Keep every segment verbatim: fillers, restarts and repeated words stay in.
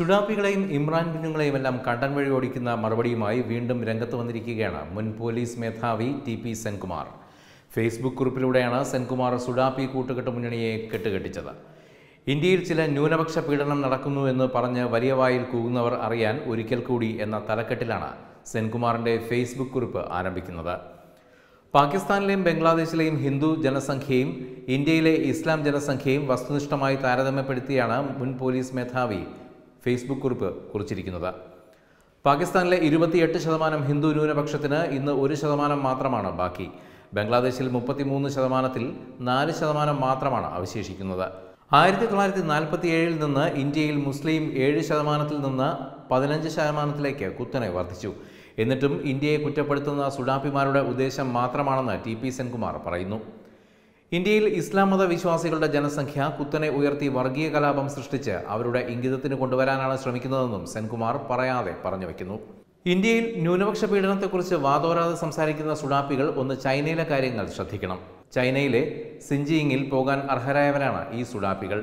സുഡാപ്പികളെയും ഇമ്രാൻ കുഞ്ഞുങ്ങളെയും എല്ലാം കണ്ടൻ വഴി ഓടിക്കുന്ന മറുപടിയുമായി വീണ്ടും രംഗത്ത് വന്നിരിക്കുകയാണ് മുൻ പോലീസ് മേധാവി ടി പി സെൻകുമാർ. ഫേസ്ബുക്ക് കുറിപ്പിലൂടെയാണ് സെൻകുമാർ സുഡാപ്പി കൂട്ടുകെട്ട് മുന്നണിയെ കെട്ടുകെട്ടിച്ചത്. ഇന്ത്യയിൽ ചില ന്യൂനപക്ഷ പീഡനം നടക്കുന്നു എന്ന് പറഞ്ഞ് വലിയ വായിൽ കൂകുന്നവർ അറിയാൻ ഒരിക്കൽ കൂടി എന്ന തലക്കെട്ടിലാണ് സെൻകുമാറിൻ്റെ ഫേസ്ബുക്ക് കുറിപ്പ് ആരംഭിക്കുന്നത്. പാകിസ്ഥാനിലെയും ബംഗ്ലാദേശിലെയും ഹിന്ദു ജനസംഖ്യയും ഇന്ത്യയിലെ ഇസ്ലാം ജനസംഖ്യയും വസ്തുനിഷ്ഠമായി താരതമ്യപ്പെടുത്തിയാണ് മുൻ പോലീസ് മേധാവി ഫേസ്ബുക്ക് കുറിപ്പ് കുറിച്ചിരിക്കുന്നത്. പാകിസ്ഥാനിലെ ഇരുപത്തിയെട്ട് ശതമാനം ഹിന്ദു ന്യൂനപക്ഷത്തിന് ഇന്ന് ഒരു ശതമാനം മാത്രമാണ് ബാക്കി. ബംഗ്ലാദേശിൽ മുപ്പത്തിമൂന്ന് ശതമാനത്തിൽ നാല് ശതമാനം മാത്രമാണ് അവശേഷിക്കുന്നത്. ആയിരത്തി തൊള്ളായിരത്തി നാൽപ്പത്തി ഏഴിൽ നിന്ന് ഇന്ത്യയിൽ മുസ്ലിം ഏഴ് ശതമാനത്തിൽ നിന്ന് പതിനഞ്ച് ശതമാനത്തിലേക്ക് കുത്തനെ വർദ്ധിച്ചു. എന്നിട്ടും ഇന്ത്യയെ കുറ്റപ്പെടുത്തുന്ന സുഡാപ്പിമാരുടെ ഉദ്ദേശം മാത്രമാണെന്ന് ടി പി സെൻകുമാർ പറയുന്നു. ഇന്ത്യയിൽ ഇസ്ലാം മത വിശ്വാസികളുടെ ജനസംഖ്യ കുത്തനെ ഉയർത്തി വർഗീയ കലാപം സൃഷ്ടിച്ച് അവരുടെ ഇംഗിതത്തിന് കൊണ്ടുവരാനാണ് ശ്രമിക്കുന്നതെന്നും സെൻകുമാർ പറയാതെ പറഞ്ഞു വയ്ക്കുന്നു. ഇന്ത്യയിൽ ന്യൂനപക്ഷ പീഡനത്തെക്കുറിച്ച് വാതോരാതെ സംസാരിക്കുന്ന സുഡാപ്പികൾ ഒന്ന് ചൈനയിലെ കാര്യങ്ങൾ ശ്രദ്ധിക്കണം. ചൈനയിലെ സിൻജിയിങ്ങിൽ പോകാൻ അർഹരായവരാണ് ഈ സുഡാപ്പികൾ.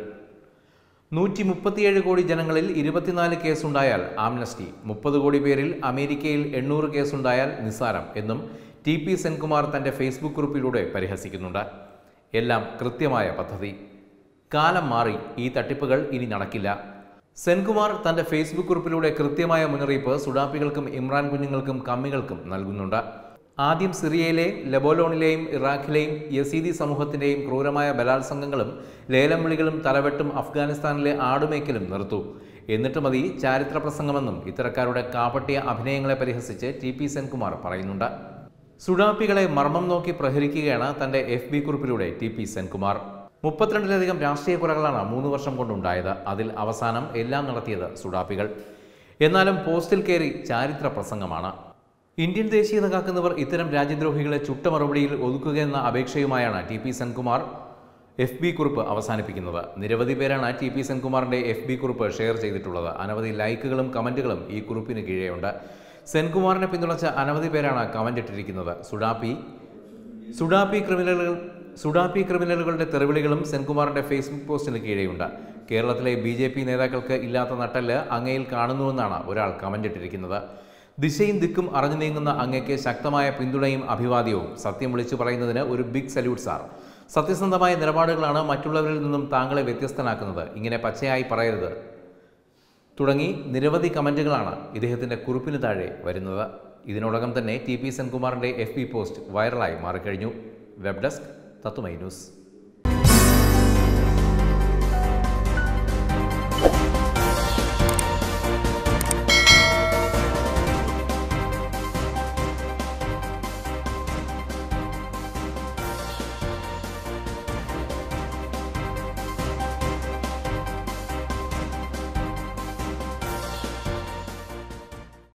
നൂറ്റി മുപ്പത്തിയേഴ് കോടി ജനങ്ങളിൽ ഇരുപത്തിനാല് കേസുണ്ടായാൽ ആംനസ്റ്റി, മുപ്പത് കോടി പേരിൽ അമേരിക്കയിൽ എണ്ണൂറ് കേസുണ്ടായാൽ നിസ്സാരം എന്നും ടി പി സെൻകുമാർ തൻ്റെ ഫേസ്ബുക്ക് കുറിപ്പിലൂടെ പരിഹസിക്കുന്നുണ്ട്. എല്ലാം കൃത്യമായ പദ്ധതി. കാലം മാറി, ഈ തട്ടിപ്പുകൾ ഇനി നടക്കില്ല. സെൻകുമാർ തൻ്റെ ഫേസ്ബുക്ക് കുറിപ്പിലൂടെ കൃത്യമായ മുന്നറിയിപ്പ് സുഡാപ്പികൾക്കും ഇമ്രാൻ കുഞ്ഞുങ്ങൾക്കും കമ്മികൾക്കും നൽകുന്നുണ്ട്. ആദ്യം സിറിയയിലെയും ലെബോനോണിലെയും ഇറാഖിലെയും യസീദി സമൂഹത്തിൻ്റെയും ക്രൂരമായ ബലാത്സംഗങ്ങളും ലേലം വിളികളും തലവെട്ടും അഫ്ഗാനിസ്ഥാനിലെ ആടുമേക്കലും നിർത്തൂ. എന്നിട്ട് മതി ചാരിത്ര പ്രസംഗമെന്നും ഇത്തരക്കാരുടെ കാപട്യ അഭിനയങ്ങളെ പരിഹസിച്ച് ടി പി സെൻകുമാർ പറയുന്നുണ്ട്. സുഡാപ്പികളെ മർമ്മം നോക്കി പ്രഹരിക്കുകയാണ് തൻ്റെ എഫ് ബി കുറിപ്പിലൂടെ ടി പി സെൻകുമാർ. മുപ്പത്തിരണ്ടിലധികം രാഷ്ട്രീയ കൊലകളാണ് മൂന്ന് വർഷം കൊണ്ടുണ്ടായത്. അതിൽ അവസാനം എല്ലാം നടത്തിയത് സുഡാപ്പികൾ. എന്നാലും പോസ്റ്റിൽ കയറി ചാരിത്ര പ്രസംഗമാണ്. ഇന്ത്യൻ ദേശീയത കാക്കുന്നവർ ഇത്തരം രാജ്യദ്രോഹികളെ ചുട്ട മറുപടിയിൽ ഒതുക്കുകയെന്ന അപേക്ഷയുമായാണ് T P Senkumar F B കുറിപ്പ് അവസാനിപ്പിക്കുന്നത്. നിരവധി പേരാണ് ടി പി സെൻകുമാറിൻ്റെ എഫ് ബി കുറിപ്പ് ഷെയർ ചെയ്തിട്ടുള്ളത്. അനവധി ലൈക്കുകളും കമൻറ്റുകളും ഈ കുറിപ്പിന് കീഴെയുണ്ട്. സെൻകുമാറിനെ പിന്തുണച്ച അനവധി പേരാണ് കമൻ്റ് ഇട്ടിരിക്കുന്നത്. സുഡാപ്പി സുഡാപ്പി ക്രിമിനലുകൾ സുഡാപ്പി ക്രിമിനലുകളുടെ തെറിവിളികളും സെൻകുമാറിൻ്റെ ഫേസ്ബുക്ക് പോസ്റ്റിന് കീഴെയുണ്ട്. കേരളത്തിലെ ബി ജെ പി നേതാക്കൾക്ക് ഇല്ലാത്ത നട്ടല് അങ്ങയിൽ കാണുന്നുവെന്നാണ് ഒരാൾ കമൻ്റ് ഇട്ടിരിക്കുന്നത്. ദിശയും ദിക്കും അറിഞ്ഞു നീങ്ങുന്ന അങ്ങയ്ക്ക് ശക്തമായ പിന്തുണയും അഭിവാദ്യവും. സത്യം വിളിച്ചു പറയുന്നതിന് ഒരു ബിഗ് സല്യൂട്ട് സാർ. സത്യസന്ധമായ നിലപാടുകളാണ് മറ്റുള്ളവരിൽ നിന്നും താങ്കളെ വ്യത്യസ്തനാക്കുന്നത്. ഇങ്ങനെ പച്ചയായി പറയരുത് തുടങ്ങി നിരവധി കമൻറ്റുകളാണ് ഇദ്ദേഹത്തിൻ്റെ കുറിപ്പിന് താഴെ വരുന്നത്. ഇതിനോടകം തന്നെ ടി പി സെൻകുമാറിൻ്റെ എഫ് ബി പോസ്റ്റ് വൈറലായി മാറിക്കഴിഞ്ഞു. Web desk Thathwamayi news.